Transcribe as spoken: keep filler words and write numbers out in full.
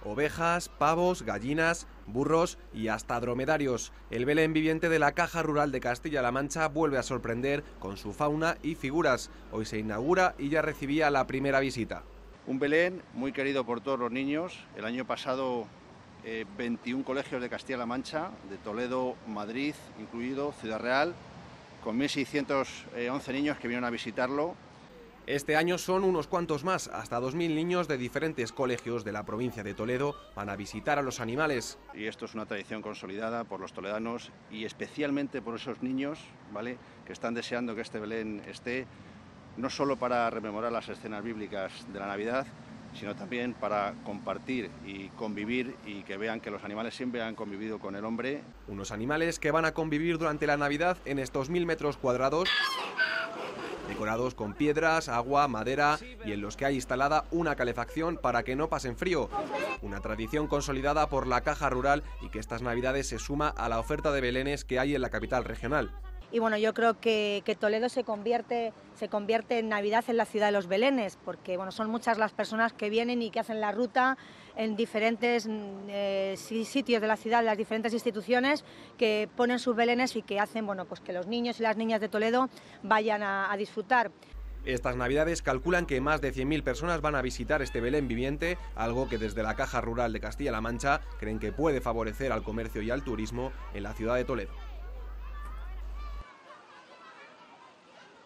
Ovejas, pavos, gallinas, burros y hasta dromedarios. El Belén viviente de la Caja Rural de Castilla-La Mancha vuelve a sorprender con su fauna y figuras. Hoy se inaugura y ya recibía la primera visita. Un Belén muy querido por todos los niños. El año pasado eh, veintiún colegios de Castilla-La Mancha, de Toledo, Madrid, incluido Ciudad Real, con mil seiscientos once niños que vinieron a visitarlo. Este año son unos cuantos más, hasta dos mil niños de diferentes colegios de la provincia de Toledo van a visitar a los animales. Y esto es una tradición consolidada por los toledanos y especialmente por esos niños, ¿vale?, que están deseando que este Belén esté, no solo para rememorar las escenas bíblicas de la Navidad, sino también para compartir y convivir y que vean que los animales siempre han convivido con el hombre. Unos animales que van a convivir durante la Navidad en estos mil metros cuadrados, decorados con piedras, agua, madera y en los que hay instalada una calefacción para que no pasen frío. Una tradición consolidada por la Caja Rural y que estas Navidades se suma a la oferta de belenes que hay en la capital regional. Y bueno, yo creo que, que Toledo se convierte, se convierte en Navidad en la ciudad de los belenes, porque bueno, son muchas las personas que vienen y que hacen la ruta en diferentes eh, sitios de la ciudad, las diferentes instituciones que ponen sus belenes y que hacen bueno, pues que los niños y las niñas de Toledo vayan a, a disfrutar. Estas Navidades calculan que más de cien mil personas van a visitar este Belén viviente, algo que desde la Caja Rural de Castilla-La Mancha creen que puede favorecer al comercio y al turismo en la ciudad de Toledo.